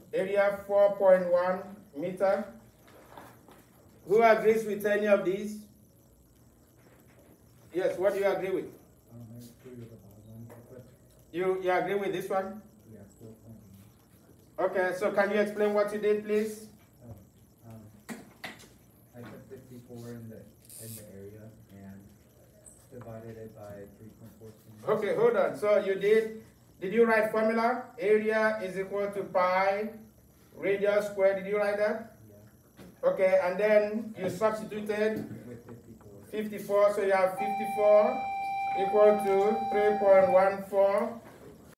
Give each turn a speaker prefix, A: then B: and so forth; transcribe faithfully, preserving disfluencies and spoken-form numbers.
A: area four point one meter. Who agrees with any of these? Yes, what do you agree with?
B: Um, I agree with the bottom one. But
A: You, you agree with this one?
B: yeah, four point one.
A: Okay, so can you explain what you did, please?
B: Oh, um, I put fifty-four in the in the area and divided it by three point four two.
A: Okay, hold on. So you did, did you write formula? Area is equal to pi radius squared. Did you write that?
B: Yeah.
A: Okay, and then you substituted
B: With fifty-four.
A: fifty-four, so you have fifty-four equal to three point one four